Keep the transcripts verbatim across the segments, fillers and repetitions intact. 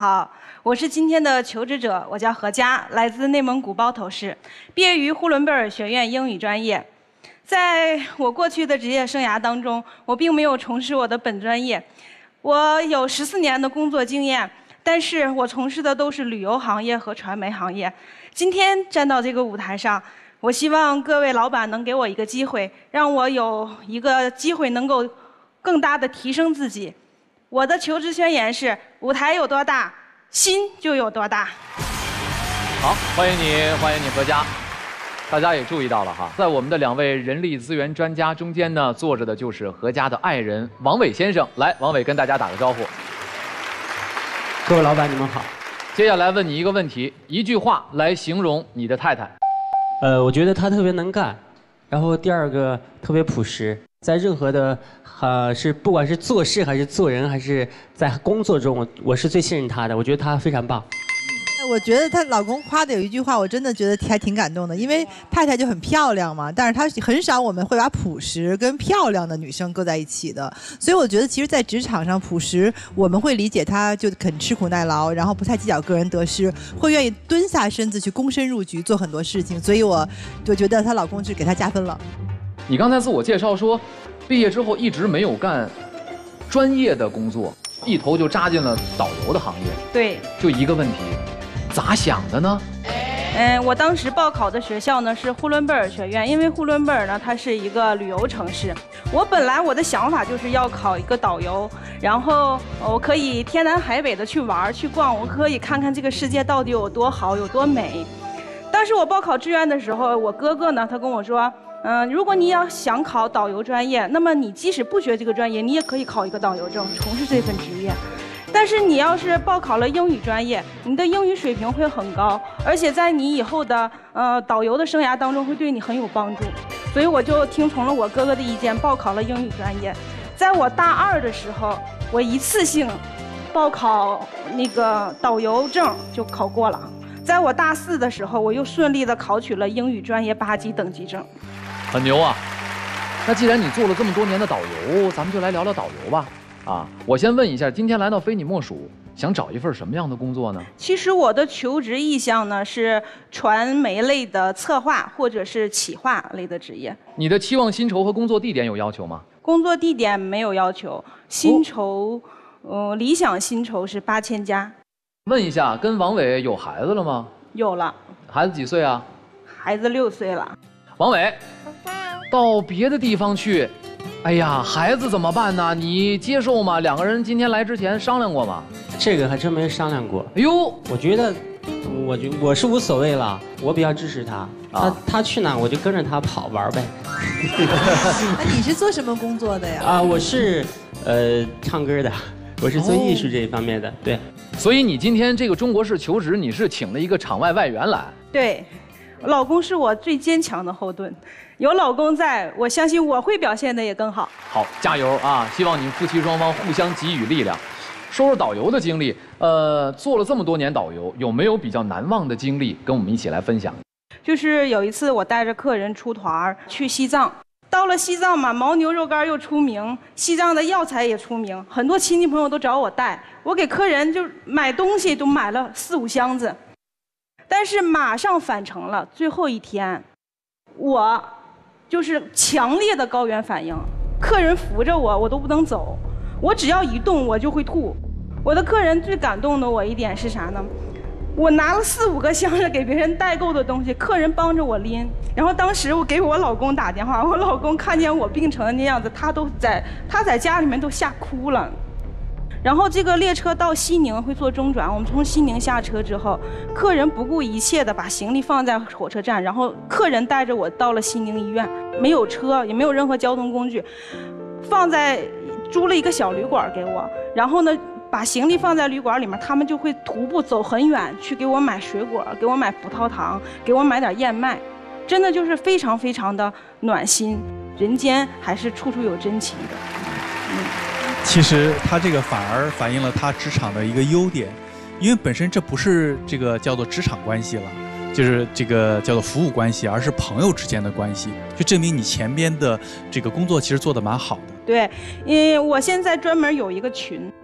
好，我是今天的求职者，我叫何佳，来自内蒙古包头市，毕业于呼伦贝尔学院英语专业。在我过去的职业生涯当中，我并没有从事我的本专业，我有十四年的工作经验，但是我从事的都是旅游行业和传媒行业。今天站到这个舞台上，我希望各位老板能给我一个机会，让我有一个机会能够更大的提升自己。我的求职宣言是：舞台有多大，心就有多大。 好，欢迎你，欢迎你何佳。大家也注意到了哈，在我们的两位人力资源专家中间呢，坐着的就是何佳的爱人王伟先生。来，王伟跟大家打个招呼。 各位老板，你们好。 接下来问你一个问题，一句话来形容你的太太。 呃，我觉得她特别能干，然后第二个特别朴实，在任何的呃是不管是做事还是做人还是在工作中，我我是最信任她的，我觉得她非常棒。 我觉得她老公夸的有一句话，我真的觉得还挺感动的，因为太太就很漂亮嘛，但是她很少我们会把朴实跟漂亮的女生搁在一起的，所以我觉得其实，在职场上朴实，我们会理解她就肯吃苦耐劳，然后不太计较个人得失，会愿意蹲下身子去躬身入局做很多事情，所以我就觉得她老公是给她加分了。 你刚才自我介绍说，毕业之后一直没有干专业的工作，一头就扎进了导游的行业。 对， 就一个问题。咋想的呢？ 嗯，我当时报考的学校呢是呼伦贝尔学院，因为呼伦贝尔呢它是一个旅游城市。我本来我的想法就是要考一个导游，然后我可以天南海北的去玩去逛，我可以看看这个世界到底有多好有多美。当时我报考志愿的时候，我哥哥呢他跟我说，嗯、呃，如果你要想考导游专业，那么你即使不学这个专业，你也可以考一个导游证，从事这份职业。但是你要是报考了英语专业，你的英语水平会很高，而且在你以后的呃导游的生涯当中会对你很有帮助。所以我就听从了我哥哥的意见，报考了英语专业。在我大二的时候，我一次性报考那个导游证就考过了。在我大四的时候，我又顺利的考取了英语专业八级等级证。 很牛啊！那既然你做了这么多年的导游，咱们就来聊聊导游吧。啊，我先问一下，今天来到非你莫属，想找一份什么样的工作呢？ 其实我的求职意向呢是传媒类的策划或者是企划类的职业。 你的期望薪酬和工作地点有要求吗？ 工作地点没有要求，薪酬，哦、呃，理想薪酬是八千加。 问一下，跟王伟有孩子了吗？ 有了。 孩子几岁啊？ 孩子六岁了。 王伟，到别的地方去。哎呀，孩子怎么办呢？你接受吗？两个人今天来之前商量过吗？ 这个还真没商量过。 哎呦， 我觉得，我觉我是无所谓了，我比较支持他。他、啊、他去哪我就跟着他跑玩呗。 那你是做什么工作的呀？ 啊，我是呃唱歌的，我是做艺术这一方面的。哦、对。 所以你今天这个中国式求职，你是请了一个场外外援来？ 对。老公是我最坚强的后盾，有老公在，我相信我会表现得也更好。 好，加油啊！希望你们夫妻双方互相给予力量。说说导游的经历，呃，做了这么多年导游，有没有比较难忘的经历，跟我们一起来分享？ 就是有一次我带着客人出团去西藏，到了西藏嘛，牦牛肉干又出名，西藏的药材也出名，很多亲戚朋友都找我带，我给客人就买东西都买了四五箱子。但是马上返程了，最后一天，我就是强烈的高原反应，客人扶着我，我都不能走，我只要一动我就会吐。我的客人最感动的我一点是啥呢？我拿了四五个箱子给别人代购的东西，客人帮着我拎，然后当时我给我老公打电话，我老公看见我病成的那样子，他都在他在家里面都吓哭了。然后这个列车到西宁会做中转，我们从西宁下车之后，客人不顾一切的把行李放在火车站，然后客人带着我到了西宁医院，没有车，也没有任何交通工具，放在租了一个小旅馆给我，然后呢把行李放在旅馆里面，他们就会徒步走很远去给我买水果，给我买葡萄糖，给我买点燕麦，真的就是非常非常的暖心，人间还是处处有真情的。嗯。 其实他这个反而反映了他职场的一个优点，因为本身这不是这个叫做职场关系了，就是这个叫做服务关系，而是朋友之间的关系，就证明你前边的这个工作其实做得蛮好的。 对，因为我现在专门有一个群，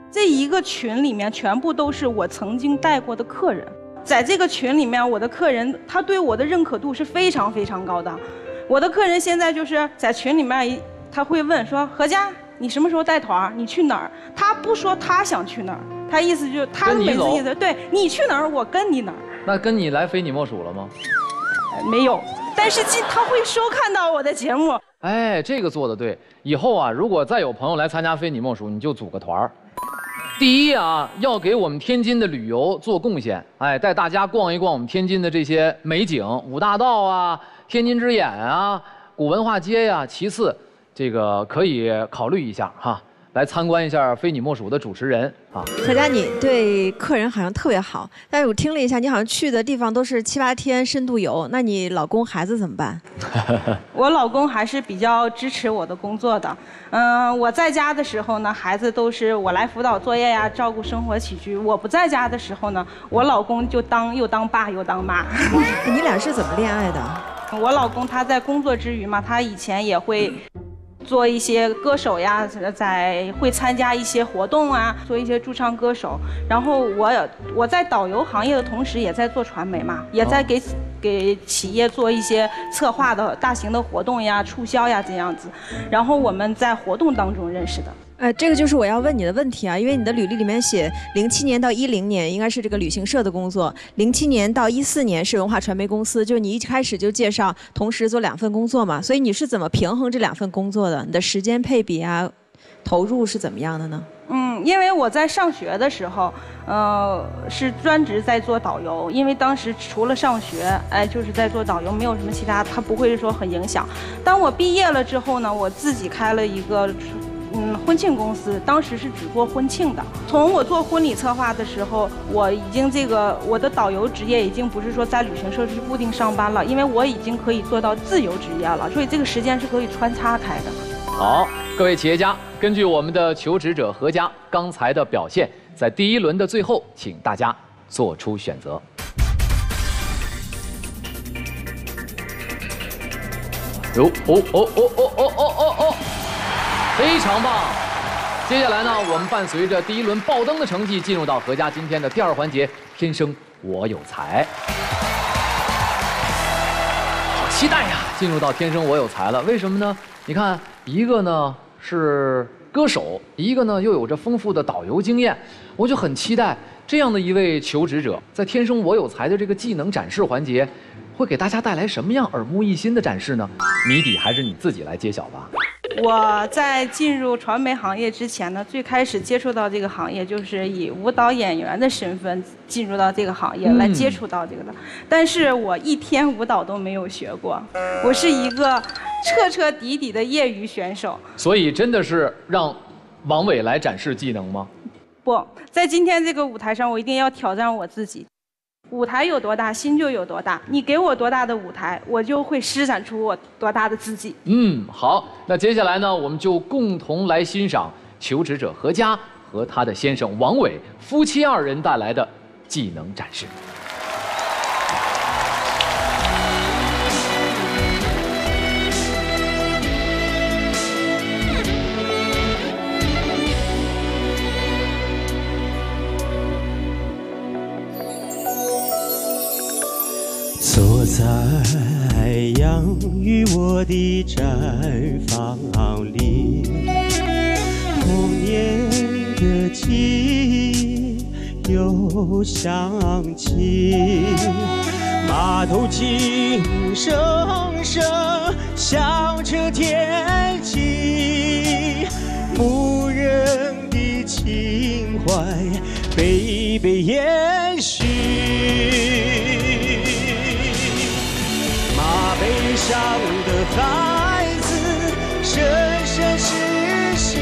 这一个群里面全部都是我曾经带过的客人，在这个群里面，我的客人他对我的认可度是非常非常高的。我的客人现在就是在群里面，他会问说：“何佳，你什么时候带团？你去哪儿？”他不说他想去哪儿，他意思就是他每次意思对你去哪儿，我跟你哪儿。 那跟你来非你莫属了吗？ 没有，但是他会收看到我的节目。 哎，这个做的对。以后啊，如果再有朋友来参加非你莫属，你就组个团儿。第一啊，要给我们天津的旅游做贡献，哎，带大家逛一逛我们天津的这些美景，五大道啊、天津之眼啊、古文化街呀、啊。其次，这个可以考虑一下哈，来参观一下非你莫属的主持人啊。 何佳，你对客人好像特别好，但是我听了一下，你好像去的地方都是七八天深度游，那你老公孩子怎么办？ 我老公还是比较支持我的工作的。嗯，我在家的时候呢，孩子都是我来辅导作业呀，照顾生活起居。我不在家的时候呢，我老公就当又当爸又当妈。 你俩是怎么恋爱的？ 我老公他在工作之余嘛，他以前也会做一些歌手呀，在会参加一些活动啊，做一些驻唱歌手。然后我我在导游行业的同时，也在做传媒嘛，也在给、哦、给企业做一些策划的大型的活动呀、促销呀这样子。然后我们在活动当中认识的。 呃，这个就是我要问你的问题啊，因为你的履历里面写零七年到一零年应该是这个旅行社的工作，零七年到一四年是文化传媒公司，就是你一开始就介绍同时做两份工作嘛，所以你是怎么平衡这两份工作的？你的时间配比啊，投入是怎么样的呢？ 嗯，因为我在上学的时候，呃，是专职在做导游，因为当时除了上学，哎，就是在做导游，没有什么其他，它不会说很影响。当我毕业了之后呢，我自己开了一个。嗯，婚庆公司当时是只做婚庆的。从我做婚礼策划的时候，我已经这个我的导游职业已经不是说在旅行社是固定上班了，因为我已经可以做到自由职业了，所以这个时间是可以穿插开的。 好，各位企业家，根据我们的求职者何佳刚才的表现，在第一轮的最后，请大家做出选择。哟哦哦哦哦哦哦哦哦！非常棒！接下来呢，我们伴随着第一轮爆灯的成绩，进入到何佳今天的第二环节——天生我有才。好期待呀！进入到天生我有才了，为什么呢？你看，一个呢是歌手，一个呢又有着丰富的导游经验，我就很期待这样的一位求职者，在天生我有才的这个技能展示环节，会给大家带来什么样耳目一新的展示呢？谜底还是你自己来揭晓吧。 我在进入传媒行业之前呢，最开始接触到这个行业，就是以舞蹈演员的身份进入到这个行业来接触到这个的。嗯、但是我一天舞蹈都没有学过，我是一个彻彻底底的业余选手。 所以真的是让王伟来展示技能吗？ 不在今天这个舞台上，我一定要挑战我自己。舞台有多大，心就有多大。你给我多大的舞台，我就会施展出我多大的自己。 嗯，好，那接下来呢，我们就共同来欣赏求职者何佳和他的先生王伟夫妻二人带来的技能展示。 坐在养育我的毡房里，童年的记忆又响起，马头琴声声响彻天际，牧人的情怀辈辈延续。背上的孩子生生世世，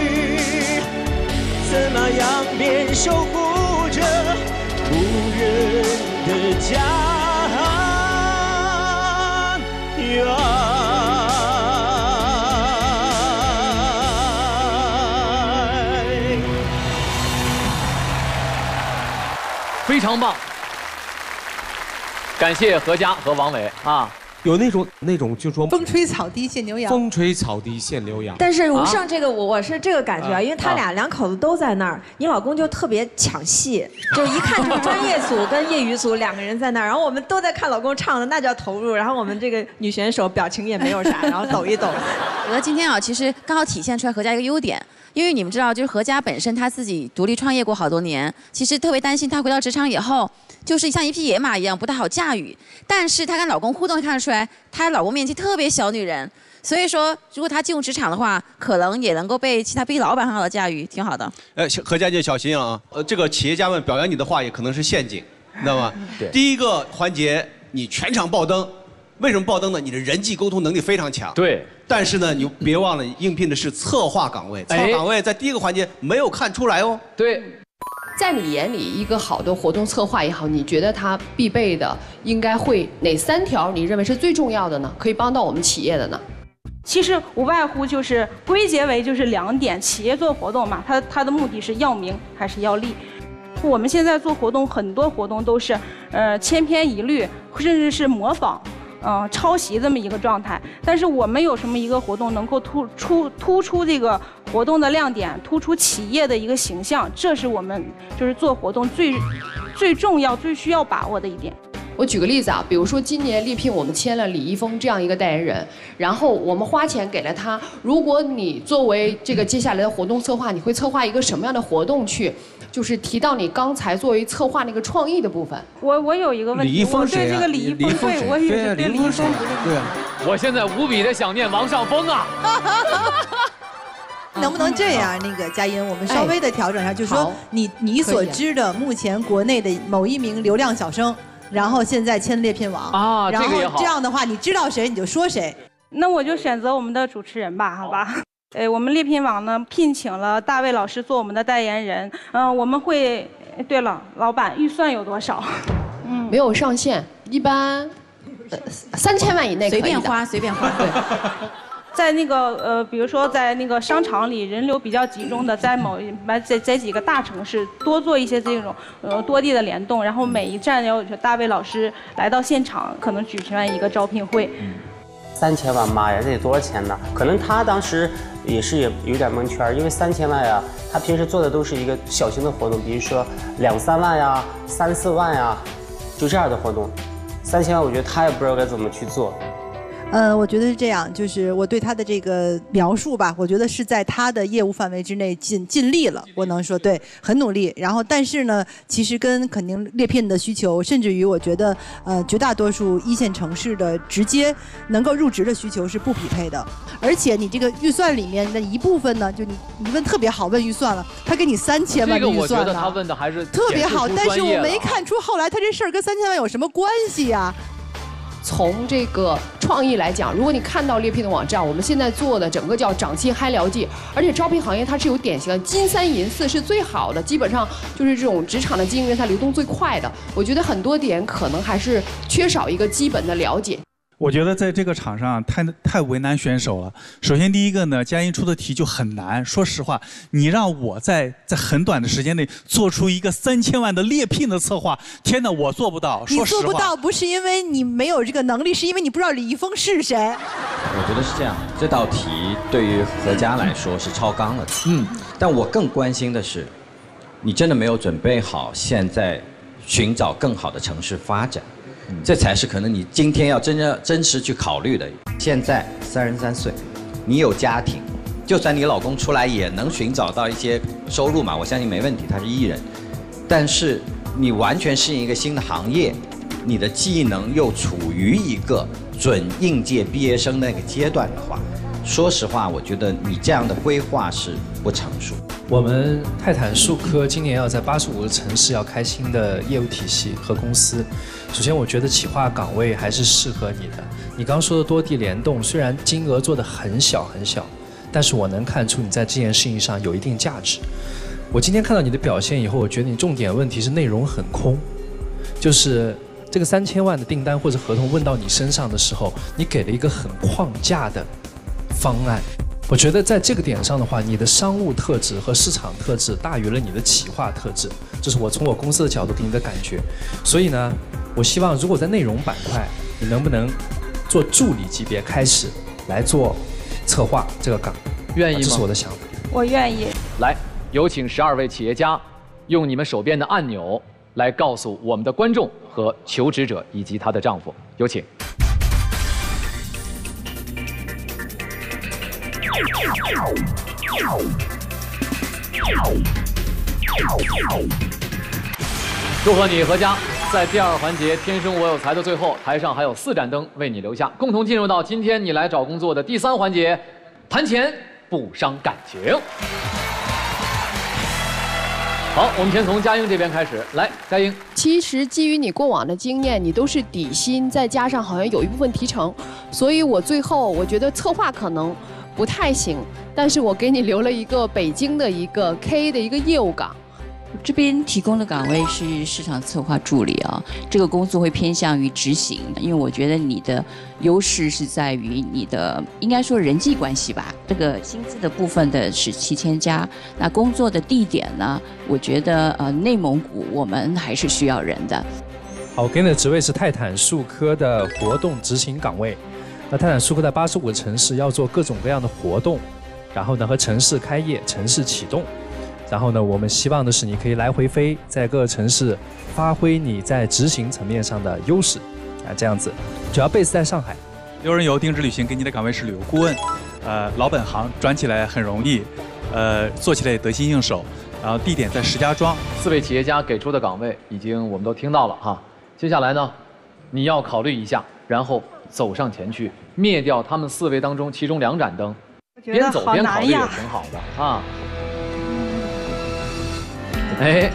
怎么样便守护着无人的家园。 非常棒，感谢何佳和王伟啊。 有那种那种就说风吹草低见牛羊， 风吹草低见牛羊。 但是吴胜这个我我是这个感觉啊，因为他俩啊两口子都在那儿，你老公就特别抢戏，就一看就是专业组跟业余组两个人在那儿，然后我们都在看老公唱的，那叫投入，然后我们这个女选手表情也没有啥，然后抖一抖。 我觉得今天啊，其实刚好体现出来何家一个优点。因为你们知道，就是何家本身他自己独立创业过好多年，其实特别担心她回到职场以后，就是像一匹野马一样不太好驾驭。但是她跟老公互动看得出来，她老公面前特别小女人，所以说如果她进入职场的话，可能也能够被其他 B 老板很好的驾驭，挺好的。 呃，何家姐小心啊！呃，这个企业家们表扬你的话也可能是陷阱，你知道吗？ 对。 第一个环节，你全场爆灯，为什么爆灯呢？你的人际沟通能力非常强。 对。 但是呢，你别忘了应聘的是策划岗位，策划岗位在第一个环节没有看出来哦。 对， 在你眼里，一个好的活动策划也好，你觉得它必备的应该会哪三条？你认为是最重要的呢？可以帮到我们企业的呢？ 其实无外乎就是归结为就是两点，企业做活动嘛，它它的目的是要名还是要利？我们现在做活动，很多活动都是呃千篇一律，甚至是模仿。嗯、呃，抄袭这么一个状态，但是我们有什么一个活动能够突出突出这个活动的亮点，突出企业的一个形象，这是我们就是做活动最最重要、最需要把握的一点。 我举个例子啊，比如说今年猎聘我们签了李易峰这样一个代言人，然后我们花钱给了他。如果你作为这个接下来的活动策划，你会策划一个什么样的活动去？就是提到你刚才作为策划那个创意的部分。 我我有一个问题，我对这个李易峰，对我也是对李易峰不是。 对啊，我现在无比的想念王上峰啊。 能不能这样？那个佳音，我们稍微的调整一下，就是说你你所知的目前国内的某一名流量小生。然后现在签猎聘网啊， 然后这个也好。 这样的话，你知道谁你就说谁。 那我就选择我们的主持人吧，好吧。呃，我们猎聘网呢聘请了大卫老师做我们的代言人。嗯、呃，我们会，对了，老板预算有多少？ 嗯，没有上限，一般呃三千万以内随便花，随便花。对。 在那个呃，比如说在那个商场里人流比较集中的，在某在在几个大城市多做一些这种呃多地的联动，然后每一站有大卫老师来到现场，可能举办一个招聘会。 三千万，妈呀，这得多少钱呢？可能他当时也是也有点蒙圈，因为三千万呀，他平时做的都是一个小型的活动，比如说两三万呀、三四万呀，就这样的活动。三千万，我觉得他也不知道该怎么去做。 呃，我觉得是这样，就是我对他的这个描述吧，我觉得是在他的业务范围之内尽尽力了，我能说对，很努力。然后，但是呢，其实跟肯定猎聘的需求，甚至于我觉得，呃，绝大多数一线城市的直接能够入职的需求是不匹配的。而且你这个预算里面的一部分呢，就你你问特别好，问预算了，他给你三千万的预算了， 这个我觉得他问的还是特别好，但是我没看出后来他这事儿跟三千万有什么关系呀、啊。 从这个创意来讲，如果你看到猎聘的网站，我们现在做的整个叫掌心嗨聊季，而且招聘行业它是有典型的金三银四是最好的，基本上就是这种职场的精英人才流动最快的。我觉得很多点可能还是缺少一个基本的了解。 我觉得在这个场上太太为难选手了。首先第一个呢，佳音出的题就很难。说实话，你让我在在很短的时间内做出一个三千万的猎聘的策划，天哪，我做不到。 你做不到不是因为你没有这个能力，是因为你不知道李易峰是谁。 我觉得是这样，这道题对于何家来说是超纲了的。嗯，但我更关心的是，你真的没有准备好现在寻找更好的城市发展。这才是可能你今天要真正真实去考虑的。现在三十三岁，你有家庭，就算你老公出来也能寻找到一些收入嘛，我相信没问题，他是艺人。但是你完全适应一个新的行业，你的技能又处于一个准应届毕业生那个阶段的话，说实话，我觉得你这样的规划是不成熟。 我们泰坦数科今年要在八十五个城市要开新的业务体系和公司。首先，我觉得企划岗位还是适合你的。你刚说的多地联动，虽然金额做得很小很小，但是我能看出你在这件事情上有一定价值。我今天看到你的表现以后，我觉得你重点问题是内容很空，就是这个三千万的订单或者合同问到你身上的时候，你给了一个很框架的方案。我觉得在这个点上的话，你的商务特质和市场特质大于了你的企划特质，这是我从我公司的角度给你的感觉。所以呢，我希望如果在内容板块，你能不能做助理级别开始来做策划这个岗， 愿意吗？ 这是我的想法。 我愿意。 来，有请十二位企业家用你们手边的按钮来告诉我们的观众和求职者以及她的丈夫，有请。祝贺你何佳，在第二环节“天生我有才”的最后，台上还有四盏灯为你留下，共同进入到今天你来找工作的第三环节——谈钱不伤感情。好，我们先从佳英这边开始。来，佳英， 其实基于你过往的经验，你都是底薪，再加上好像有一部分提成，所以我最后我觉得策划可能不太行，但是我给你留了一个北京的一个 K 的一个业务岗。 这边提供的岗位是市场策划助理啊，这个工作会偏向于执行，因为我觉得你的优势是在于你的应该说人际关系吧。这个薪资的部分的是七千加，那工作的地点呢，我觉得呃内蒙古我们还是需要人的。 好，我给你的职位是泰坦数科的活动执行岗位。那泰坦数科在八十五个城市要做各种各样的活动，然后呢和城市开业、城市启动。然后呢，我们希望的是你可以来回飞，在各个城市发挥你在执行层面上的优势，啊，这样子，主要 base 在上海。 六人游定制旅行给你的岗位是旅游顾问，呃，老本行，转起来很容易，呃，做起来也得心应手。然后地点在石家庄。 四位企业家给出的岗位已经我们都听到了哈，接下来呢，你要考虑一下，然后走上前去，灭掉他们四位当中其中两盏灯，边走边考虑也挺好的啊。哎，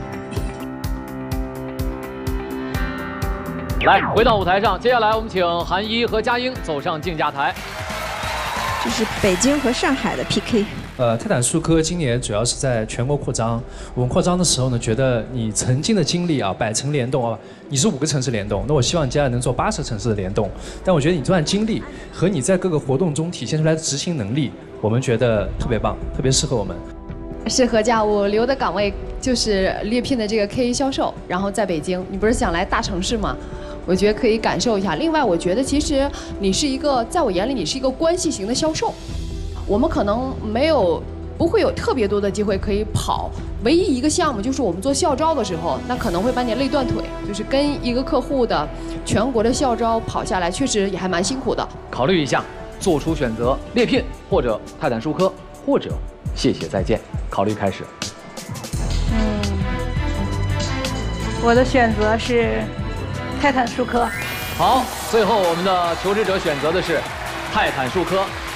来回到舞台上，接下来我们请韩一和佳英走上竞价台。 这是北京和上海的 P K。 呃，泰坦数科今年主要是在全国扩张。我们扩张的时候呢，觉得你曾经的经历啊，百城联动啊，你是五个城市联动，那我希望你接下来能做八十城市的联动。但我觉得你这段经历和你在各个活动中体现出来的执行能力，我们觉得特别棒，特别适合我们。 是何佳，我留的岗位就是猎聘的这个 K 销售，然后在北京，你不是想来大城市吗？我觉得可以感受一下。另外，我觉得其实你是一个，在我眼里你是一个关系型的销售。我们可能没有，不会有特别多的机会可以跑。唯一一个项目就是我们做校招的时候，那可能会把你累断腿，就是跟一个客户的全国的校招跑下来，确实也还蛮辛苦的。 考虑一下，做出选择，猎聘或者泰坦数科，或者谢谢再见。考虑开始。 嗯，我的选择是泰坦数科。 好，最后我们的求职者选择的是泰坦数科。